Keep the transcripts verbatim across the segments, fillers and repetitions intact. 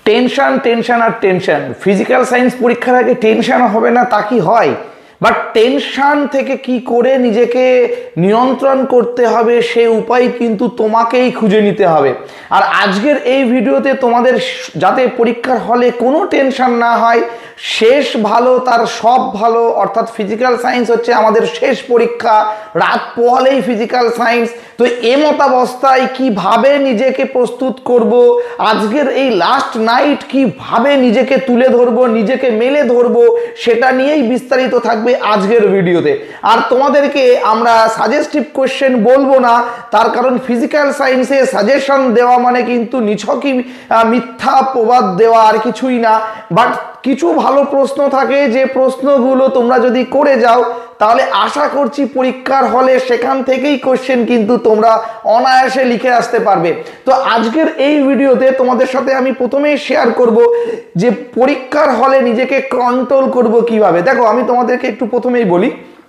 Tension tension আর tension. Physical science পরীক্ষার আগে টেনশন হবে না তা কি হয়? বাট টেনশন থেকে কি করে নিজেকে নিয়ন্ত্রণ করতে হবে সে উপায় কিন্তু তোমাকেই খুঁজে নিতে হবে। আর আজকের এই ভিডিওতে তোমাদের যাতে পরীক্ষার হলে কোনো টেনশন না হয়, শেষ ভালো তার সব ভালো, অর্থাৎ ফিজিক্যাল সায়েন্স হচ্ছে আমাদের শেষ পরীক্ষা, রাত পোহালেই ফিজিক্যাল সায়েন্স। তো এমতাবস্থায় কিভাবে নিজেকে প্রস্তুত করব, আজকের এই লাস্ট নাইট কিভাবে নিজেকে তুলে ধরবো, নিজেকে মেলে ধরবো, সেটা নিয়েই বিস্তারিত থাকবে আজকের ভিডিওতে। আর তোমাদেরকে আমরা সাজেস্টিভ কোয়েশ্চেন বলবো না, তার কারণ ফিজিক্যাল সায়েন্সে সাজেশন দেওয়া মানে কিন্তু নিছকই মিথ্যা প্রবাদ দেওয়া, আর কিছুই না। বাট কিছু ভালো প্রশ্ন থাকে যে প্রশ্নগুলো তোমরা যদি করে যাও তাহলে আশা করছি পরীক্ষার হলে সেখান থেকেই কোশ্চেন কিন্তু তোমরা অনায়াসে লিখে আসতে পারবে। তো আজকের এই ভিডিওতে তোমাদের সাথে আমি প্রথমেই শেয়ার করব যে পরীক্ষার হলে নিজেকে কন্ট্রোল করব কিভাবে। দেখো, আমি তোমাদেরকে একটু প্রথমেই বলি,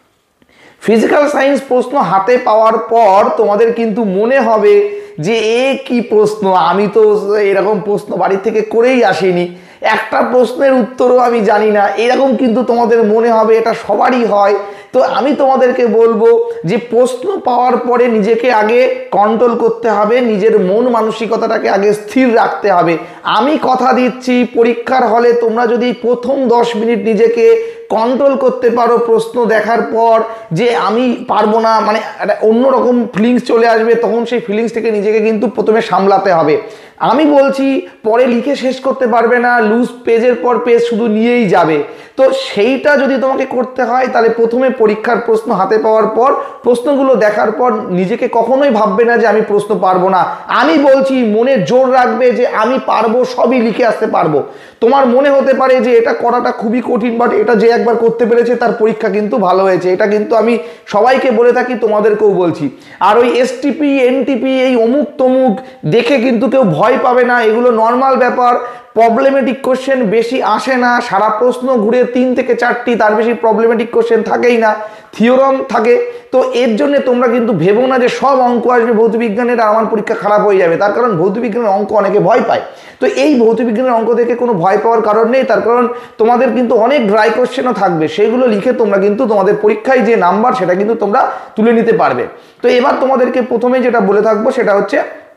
ফিজিক্যাল সায়েন্স প্রশ্ন হাতে পাওয়ার পর তোমাদের কিন্তু মনে হবে যে এ কি প্রশ্ন, আমি তো এরকম প্রশ্ন বাড়ি থেকে করেই আসিনি, একটা প্রশ্নের উত্তরও আমি জানি না, এরকম কিন্তু তোমাদের মনে হবে, এটা সবারই হয়। তো আমি তোমাদেরকে বলবো যে প্রশ্ন পাওয়ার পরে নিজেকে আগে কন্ট্রোল করতে হবে, নিজের মন মানসিকতাটাকে আগে স্থির রাখতে হবে। আমি কথা দিচ্ছি পরীক্ষার হলে তোমরা যদি প্রথম দশ মিনিট নিজেকে কন্ট্রোল করতে পারো প্রশ্ন দেখার পর যে আমি পারবো না, মানে একটা অন্যরকম ফিলিংস চলে আসবে, তখন সেই ফিলিংস থেকে নিজেকে কিন্তু প্রথমে সামলাতে হবে। আমি বলছি পরে লিখে শেষ করতে পারবে না, লুজ পেজের পর পেজ শুধু নিয়েই যাবে। তো সেইটা যদি তোমাকে করতে হয় তাহলে প্রথমে পরীক্ষার প্রশ্ন হাতে পাওয়ার পর প্রশ্নগুলো দেখার পর নিজেকে কখনোই ভাববে না যে আমি প্রশ্ন পারবো না। আমি বলছি মনে জোর রাখবে যে আমি পারবো, সবই লিখে আসতে পারবো। তোমার মনে হতে পারে যে এটা করাটা খুবই কঠিন, বাট এটা যে একবার করতে পেরেছে তার পরীক্ষা কিন্তু ভালো হয়েছে, এটা কিন্তু আমি সবাইকে বলে থাকি, তোমাদেরকেও বলছি। আর ওই এসটিপি এনটিপি এই অমুক তমুক দেখে কিন্তু কেউ ভয় পাবে না, এগুলো নর্মাল ব্যাপার। প্রবলেমেটিক কোশ্চেন বেশি আসে না, সারা প্রশ্ন ঘুরে তিন থেকে চারটি, তার বেশি প্রবলেমেটিক কোশ্চেন থাকেই না, থিওরম থাকে। তো এর জন্য তোমরা কিন্তু ভেবো না যে সব অঙ্ক আসবে ভৌতবিজ্ঞানের আর আমার পরীক্ষা খারাপ হয়ে যাবে, তার কারণ ভৌতবিজ্ঞানের অঙ্ক অনেকে ভয় পায়। তো এই ভৌতবিজ্ঞানের অঙ্ক দেখে কোনো ভয় পাওয়ার কারণ নেই, তার কারণ তোমাদের কিন্তু অনেক ড্রাই কোশ্চেনও থাকবে, সেইগুলো লিখে তোমরা কিন্তু তোমাদের পরীক্ষায় যে নাম্বার সেটা কিন্তু তোমরা তুলে নিতে পারবে। তো এবার তোমাদেরকে প্রথমে যেটা বলে থাকবো সেটা হচ্ছে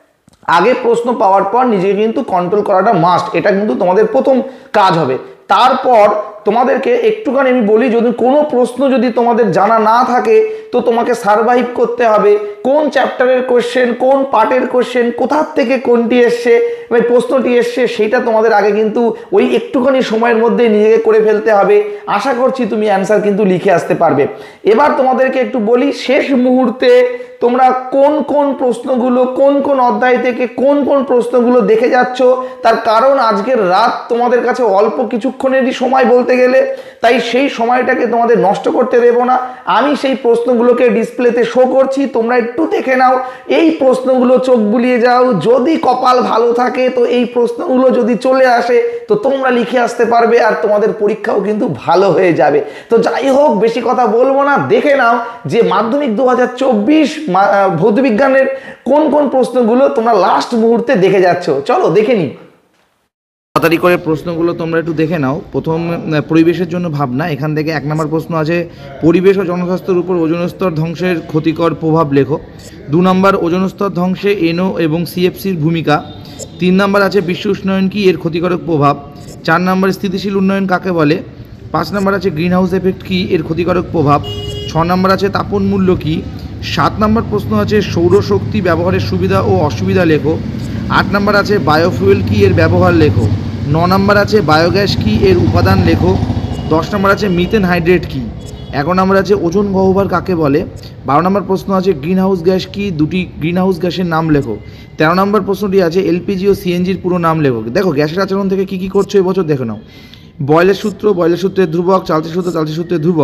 আগে প্রশ্ন পাওয়ার পর নিজেকে কিন্তু কন্ট্রোল করাটা মাস্ট, এটা কিন্তু তোমাদের প্রথম কাজ হবে। তারপর তোমাদেরকে একটুখানি আমি বলি, যদি কোনো প্রশ্ন যদি তোমাদের জানা না থাকে তো তোমাকে সারভাইভ করতে হবে, কোন চ্যাপ্টারের কোশ্চেন, কোন পার্টের কোশ্চেন, কোথার থেকে কোনটি এসছে, প্রশ্নটি এসছে, সেইটা তোমাদের আগে কিন্তু ওই একটুখানি সময়ের মধ্যে নিজেকে করে ফেলতে হবে। আশা করছি তুমি অ্যান্সার কিন্তু লিখে আসতে পারবে। এবার তোমাদেরকে একটু বলি, শেষ মুহূর্তে তোমরা কোন কোন প্রশ্নগুলো, কোন কোন অধ্যায় থেকে কোন কোন প্রশ্নগুলো দেখে যাচ্ছ, তার কারণ আজকের রাত তোমাদের কাছে অল্প কিছুক্ষণেরই সময় বলতে গেলে, তাই সেই সময়টাকে তোমাদের নষ্ট করতে দেব না। আমি সেই প্রশ্নগুলোকে ডিসপ্লেতে শো করছি, তোমরা একটু দেখে নাও, এই প্রশ্নগুলো চোখ বুলিয়ে যাও, যদি কপাল ভালো থাকে তো এই প্রশ্নগুলো যদি চলে আসে তো তোমরা লিখে আসতে পারবে, আর তোমাদের পরীক্ষাও কিন্তু ভালো হয়ে যাবে। তো যাই হোক, বেশি কথা বলবো না, দেখে নাও যে মাধ্যমিক দু হাজার চব্বিশ ভৌতবিজ্ঞানের কোন কোন প্রশ্নগুলো তোমরা লাস্ট মুহূর্তে দেখে যাচ্ছ। চলো দেখে নিই। তাড়াতাড়ি করে প্রশ্নগুলো তোমরা একটু দেখে নাও। প্রথম পরিবেশের জন্য ভাবনা, এখান থেকে এক নম্বর প্রশ্ন আছে পরিবেশ ও জনস্বাস্থ্যের উপর ওজোন স্তর ধ্বংসের ক্ষতিকর প্রভাব লেখো। দু নম্বর ওজোন স্তর ধ্বংসে এনও এবং সিএফসির ভূমিকা। তিন নম্বর আছে বিশ্ব উষ্ণায়ন কি, এর ক্ষতিকারক প্রভাব। চার নম্বর স্থিতিশীল উন্নয়ন কাকে বলে। পাঁচ নম্বর আছে গ্রিন হাউস এফেক্ট কি, এর ক্ষতিকারক প্রভাব। ছ নম্বর আছে তাপন মূল্য কি। সাত নম্বর প্রশ্ন আছে সৌরশক্তি ব্যবহারের সুবিধা ও অসুবিধা লেখো। আট নম্বর আছে বায়োফুয়েল কি, এর ব্যবহার লেখো। ন নম্বর আছে বায়োগ্যাস কি, এর উপাদান লেখো। দশ নম্বর আছে মিথেন হাইড্রেট কি। এগারো নম্বর আছে ওজোন গহ্বর কাকে বলে। বারো নম্বর প্রশ্ন আছে গ্রিন হাউস গ্যাস কি, দুটি গ্রিন হাউস গ্যাসের নাম লেখো। তেরো নম্বর প্রশ্নটি আছে এলপিজি ও সিএনজির পুরো নাম লেখো। দেখো গ্যাসের আচরণ থেকে কি কি করছো এবছর দেখে নাও। বয়লের সূত্র, বয়লের সূত্রের ধ্রুবক। চালতি সূত্র, চালতি সূত্রের ধ্রুবক।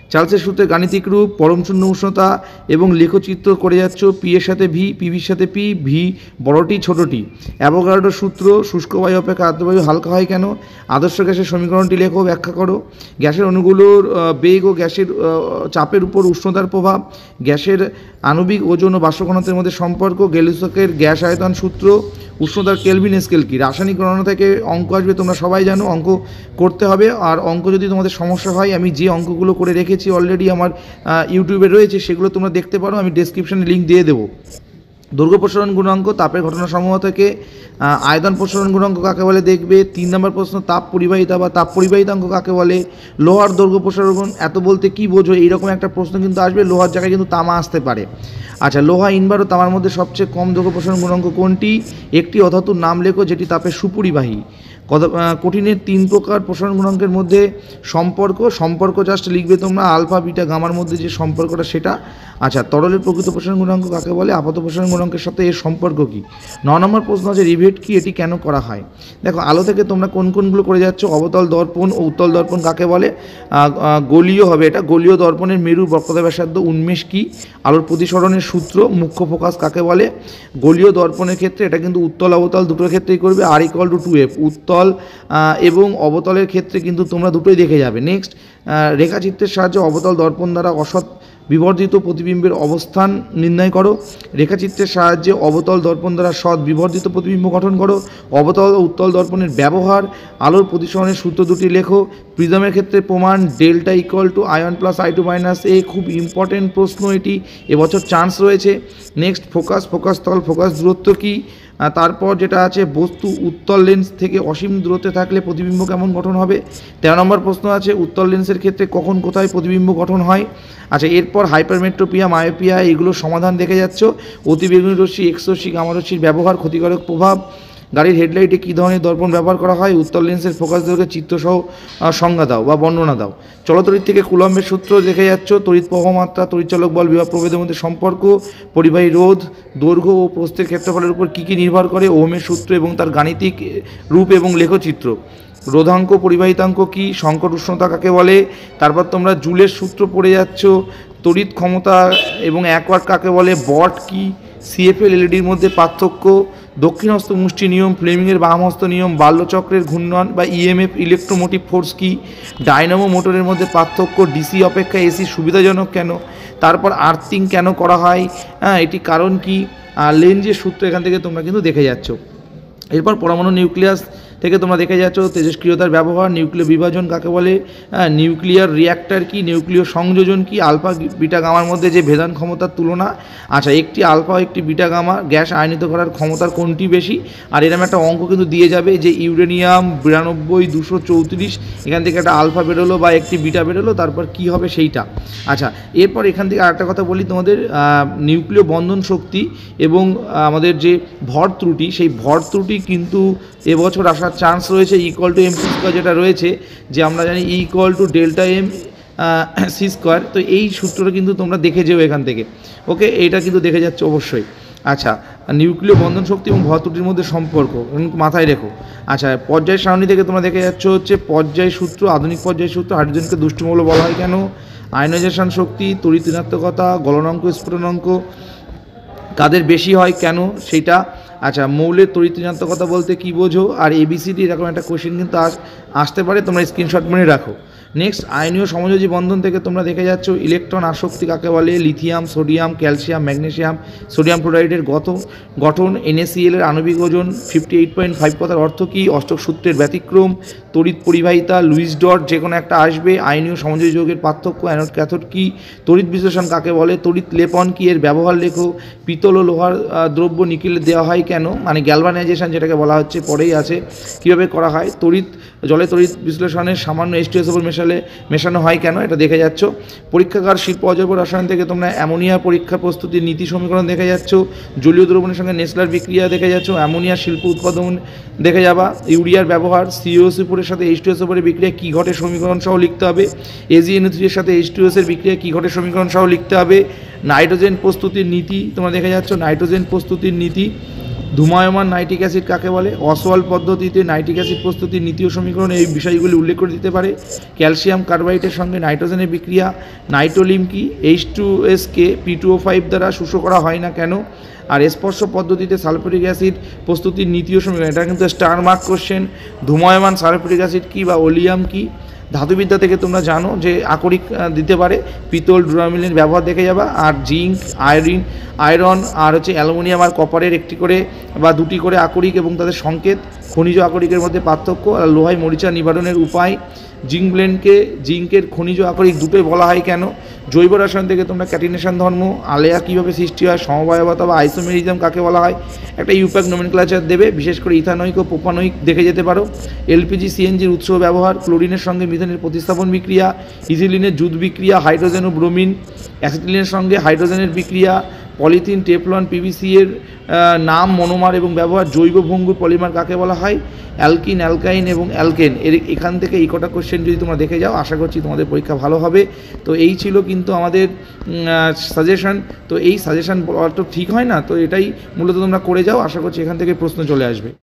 চার্লসের সূত্রে গাণিতিক রূপ, পরম শূন্য উষ্ণতা এবং লেখচিত্র করে যাচ্ছ। পি এর সাথে ভি, পিভির সাথে পি, ভি বড়টি ছোটটি। অ্যাভোগাড্রোর সূত্র, শুষ্ক বায়ু অপেক্ষা আর্দ্রবায়ু হালকা হয় কেন? আদর্শ গ্যাসের সমীকরণটি লেখো, ব্যাখ্যা করো। গ্যাসের অণুগুলোর বেগ ও গ্যাসের চাপের উপর উষ্ণতার প্রভাব, গ্যাসের আণবিক ওজন ও বাষ্প ঘনত্বের মধ্যে সম্পর্ক, গেলুসকের গ্যাস আয়তন সূত্র, উষ্ণতার কেলভিন স্কেল কি। রাসায়নিক গণনা থেকে অঙ্ক আসবে, তোমরা সবাই জানো অঙ্ক করতে হবে। আর অঙ্ক যদি তোমাদের সমস্যা হয়, আমি যে অঙ্কগুলো করে রেখেছি অলরেডি আমার ইউটিউবে রয়েছে, সেগুলো তোমরা দেখতে পারো, আমি ডেসক্রিপশনে লিঙ্ক দিয়ে দেবো। দৈর্ঘ্য প্রসারণ গুণাঙ্ক, তাপের ঘটনাসমূহ থেকে আয়তন প্রসারণ গুণাঙ্ক কাকে বলে দেখবে। তিন নম্বর প্রশ্ন, তাপ পরিবাহিতা বা তাপ পরিবাহিতাঙ্ক কাকে বলে। লোহার দৈর্ঘ্য প্রসারণ এত বলতে কি বোঝো, এইরকম একটা প্রশ্ন কিন্তু আসবে। লোহার জায়গায় কিন্তু তামা আসতে পারে। আচ্ছা, লোহা, ইনবার ও তামার মধ্যে সবচেয়ে কম দৈর্ঘ্য প্রসারণ গুণাঙ্ক কোনটি? একটি অধাতুর নাম লেখো যেটি তাপের সুপরিবাহী। কঠিনের তিন প্রকার প্রসারণ গুণাঙ্কের মধ্যে সম্পর্ক সম্পর্ক জাস্ট লিখবে তোমরা, আলফা বিটা গামার মধ্যে যে সম্পর্কটা সেটা। আচ্ছা, তরলের প্রকৃত প্রসারণ গুণাঙ্ক কাকে বলে? আপাত প্রসারণ গুণাঙ্কের সাথে এর সম্পর্ক কী? ন নম্বর প্রশ্ন আছে রিভেট কি, এটি কেন করা হয়? দেখো, আলো থেকে তোমরা কোন কোনগুলো করে যাচ্ছ? অবতল দর্পণ ও উত্তল দর্পণ কাকে বলে? গলীয় হবে এটা। গলীয় দর্পণের মেরু বক্রতা ব্যাসার্ধ উন্মেষ কি? আলোর প্রতিসরণের সূত্র, মুখ্য ফোকাস কাকে বলে? গলীয় দর্পণের ক্ষেত্রে এটা কিন্তু উত্তল অবতল দুটোর ক্ষেত্রেই করবে। R equal to two F, উত্তল এবং অবতলের ক্ষেত্রে কিন্তু তোমরা দুটোই দেখে যাবে। নেক্সট, রেখাচিত্রের সাহায্যে অবতল দর্পণ দ্বারা অসৎ বিবর্ধিত প্রতিবিম্বের অবস্থান নির্ণয় করো। রেখাচিত্রের সাহায্যে অবতল দর্পণ দ্বারা সৎ বিবর্ধিত প্রতিবিম্ব গঠন করো। অবতল ও উত্তল দর্পণের ব্যবহার, আলোর প্রতিসরণের সূত্র দুটি লেখো। প্রিজমের ক্ষেত্রে প্রমাণ, delta equal to I one plus I two minus A. খুব ইম্পর্টেন্ট প্রশ্ন এটি, এবছর চান্স রয়েছে। নেক্সট, ফোকাস, ফোকাস তল, ফোকাস দূরত্ব কী? তারপর যেটা আছে, বস্তু উত্তল লেন্স থেকে অসীম দূরত্বে থাকলে প্রতিবিম্ব কেমন গঠন হবে? তেরো নম্বর প্রশ্ন আছে, উত্তল লেন্সের ক্ষেত্রে কখন কোথায় প্রতিবিম্ব গঠন হয়? আচ্ছা, এরপর হাইপারমেট্রোপিয়া, মায়োপিয়া, এগুলোর সমাধান দেখে যাচ্ছ। অতিবেগুনি রশ্মি, এক্স রশ্মি, গামা রশ্মির ব্যবহার, ক্ষতিকারক প্রভাব। গাড়ির হেডলাইটে কী ধরনের দর্পণ ব্যবহার করা হয়? উত্তল লেন্সের ফোকাস দৈর্ঘ্যের চিত্রসহ সংজ্ঞা দাও বা বর্ণনা দাও। চলতড়িৎ থেকে কুলম্বের সূত্র দেখে যাচ্ছ। তড়িৎ প্রবাহমাত্রা, তড়িৎচালক বল, বিভব প্রভেদের মধ্যে সম্পর্ক, পরিবাহী রোধ, দৈর্ঘ্য ও প্রস্থের ক্ষেত্রফলের উপর কী কী নির্ভর করে? ওহমের সূত্র এবং তার গাণিতিক রূপ এবং লেখচিত্র। রোধাঙ্ক, পরিবাহিতাঙ্ক কী? সংকট উষ্ণতা কাকে বলে? তারপর তোমরা জুলের সূত্র পড়ে যাচ্ছ। তড়িৎ ক্ষমতা এবং এক ওয়াট কাকে বলে? বট কি? সিএফএল এলইডির মধ্যে পার্থক্য। দক্ষিণহস্ত মুষ্টি নিয়ম, ফ্লেমিংয়ের বামহস্ত নিয়ম, বাল্যচক্রের ঘূর্ণন বা ইএমএফ, ইলেকট্রোমোটিভ ফোর্স কি? ডায়নামো মোটরের মধ্যে পার্থক্য, ডিসি অপেক্ষা এসি সুবিধাজনক কেন? তারপর আর্থিং কেন করা হয়, হ্যাঁ এটি কারণ কি? আর লেন্জের সূত্র এখান থেকে তোমরা কিন্তু দেখে যাচ্ছ। এরপর পরমাণু নিউক্লিয়াস থেকে তোমরা দেখে যাচ্ছ তেজস্ক্রিয়তার ব্যবহার, নিউক্লিয় বিভাজন কাকে বলে, নিউক্লিয়ার রিঅ্যাক্টর কি, নিউক্লিয় সংযোজন কি, আলফা বিটা গামার মধ্যে যে ভেদান ক্ষমতার তুলনা। আচ্ছা, একটি আলফা একটি বিটা গামা গ্যাস আয়নিত করার ক্ষমতার কোনটি বেশি? আর এরকম একটা অঙ্ক কিন্তু দিয়ে যাবে যে ইউরেনিয়াম বিরানব্বই দুশো চৌত্রিশ, এখান থেকে একটা আলফা বেরোলো বা একটি বিটা বেরোলো, তারপর কি হবে সেইটা। আচ্ছা, এরপর এখান থেকে আরেকটা কথা বলি, তোমাদের নিউক্লিয় বন্ধন শক্তি এবং আমাদের যে ভর ত্রুটি, সেই ভর ত্রুটি কিন্তু এবছর আসার চান্স রয়েছে। Equal to M C square যেটা রয়েছে, যে আমরা জানি equal to delta M C square, তো এই সূত্রটা কিন্তু তোমরা দেখে যেও এখান থেকে। ওকে, এইটা কিন্তু দেখে যাচ্ছে অবশ্যই। আচ্ছা, নিউক্লিয় বন্ধন শক্তি এবং ভর ত্রুটির মধ্যে সম্পর্ক মাথায় রেখো। আচ্ছা, পর্যায় সারণী থেকে তোমরা দেখে যাচ্ছ হচ্ছে পর্যায় সূত্র, আধুনিক পর্যায় সূত্র। হাইড্রোজেনকে দুষ্টমৌল বলা হয় কেন? আয়নাইজেশন শক্তি, তড়িৎ ঋণাত্মকতা, গলনাঙ্ক, স্ফুটনাঙ্ক কাদের বেশি হয় কেন সেইটা। আচ্ছা, মৌলের তড়িৎ ঋণাত্মকতা বলতে কী বোঝো? আর এবিসিডি এরকম একটা কোশ্চেন কিন্তু আসতে পারে, তোমরা স্ক্রিনশট মনে রাখো। নেক্সট, আয়নীয় সমযোজী বন্ধন থেকে তোমরা দেখে যাচ্ছ ইলেকট্রন আসক্তি কাকে বলে? Lithium, sodium, calcium, magnesium, sodium ক্লোরাইডের গত গঠন, এনএসিএল এর আণবিক ওজন ফিফটি এইট পয়েন্ট ফাইভ কথার অর্থ কী? অষ্টক সূত্রের ব্যতিক্রম। তড়িৎ পরিবাহিতা, লুইস ডট যে কোনো একটা আসবে। আয়নীয় সমযোজী যৌগের পার্থক্য, অ্যানোড ক্যাথোড কী? তড়িৎ বিশ্লেষণ কাকে বলে? তড়িৎ লেপন কী? এর ব্যবহার লেখো। পিতল ও লোহার দ্রব্য নিকেলে দেওয়া হয় কেন? মানে গ্যালভানাইজেশন যেটাকে বলা হচ্ছে, পরেই আছে কীভাবে করা হয়। তড়িৎ জলে তড়িৎ বিশ্লেষণের সামান্য এইচ টু এস ওপর মেশালে মেশানো হয় কেন? এটা দেখে যাচ্ছ। পরীক্ষাগার শিল্প অজৈব রসায়ন থেকে তোমরা অ্যামোনিয়া পরীক্ষা প্রস্তুতির নীতি সমীকরণ দেখে যাচ্ছ। জলীয় দ্রবণের সঙ্গে নেসলার বিক্রিয়া দেখে যাচ্ছ। অ্যামোনিয়া শিল্প উৎপাদন দেখে যাবা। ইউরিয়ার ব্যবহার, সিওসিফোরের সাথে এইচ টু এস ওপরের বিক্রিয়া কী ঘটে সমীকরণ সহ লিখতে হবে। এজিএনও থ্রি এর সাথে এইচ টু এস এর বিক্রিয়া কী ঘটে সমীকরণ সহ লিখতে হবে। নাইট্রোজেন প্রস্তুতির নীতি তোমরা দেখে যাচ্ছ। নাইট্রোজেন প্রস্তুতির নীতি, ধূমায়মান নাইট্রিক অ্যাসিড কাকে বলে? অসওয়াল পদ্ধতিতে নাইট্রিক অ্যাসিড প্রস্তুতির নীতীয় সমীকরণে এই বিষয়গুলি উল্লেখ করে দিতে পারে। ক্যালসিয়াম কার্বাইডের সঙ্গে নাইট্রোজেনের বিক্রিয়া। নাইট্রোলিম কি? H two S K P two O five দ্বারা শুষ্ক করা হয় না কেন? আর স্পর্শ পদ্ধতিতে সালফিউরিক অ্যাসিড প্রস্তুতির নীতীয় সমীকরণ, এটা কিন্তু স্টার মার্ক কোশ্চেন। ধূমায়মান সালফিউরিক অ্যাসিড কি বা ওলিয়াম কি? ধাতুবিদ্যা থেকে তোমরা জানো যে আকরিক দিতে পারে, পিতল ডুরামিলের ব্যবহার দেখে যাবা। আর জিঙ্ক, আয়রিন আয়রন আর হচ্ছে অ্যালুমিনিয়াম আর কপারের একটি করে বা দুটি করে আকরিক এবং তাদের সংকেত, খনিজ আকরিকের মধ্যে পার্থক্য, আর লোহায় মরিচা নিবারণের উপায়। জিঙ্ক ব্লেন্ডকে জিঙ্কের খনিজ আকরিক দুটোই বলা হয় কেন? জৈব রসায়ন থেকে তোমরা ক্যাটিনেশন ধর্ম, আলেয়া কীভাবে সৃষ্টি হয়, সমবায়বতা বা আইসোমেরিজম কাকে বলা হয়, একটা ইউপ্যাক নোমেনক্লেচার দেবে, বিশেষ করে ইথানয়িক ও প্রোপানয়িক দেখে যেতে পারো। এলপিজি সিএনজির উৎস ব্যবহার, ক্লোরিনের সঙ্গে মিথেনের প্রতিস্থাপন বিক্রিয়া, ইথিলিনের জুট বিক্রিয়া, হাইড্রোজেন ও ব্রোমিন, অ্যাসিটিলিনের সঙ্গে হাইড্রোজেনের বিক্রিয়া, পলিথিন, টেফলন, পিভিসি এর নাম, মনোমার এবং ব্যবহার, জৈব ভঙ্গুর পলিমার কাকে বলা হয়, অ্যালকিন, অ্যালকাইন এবং অ্যালকেন। এর এখান থেকে এই কটা কোশ্চেন যদি তোমরা দেখে যাও, আশা করছি তোমাদের পরীক্ষা ভালো হবে। তো এই ছিল কিন্তু আমাদের সাজেশন। তো এই সাজেশন বলা তো ঠিক হয় না, তো এটাই মূলত তোমরা করে যাও, আশা করছি এখান থেকে প্রশ্ন চলে আসবে।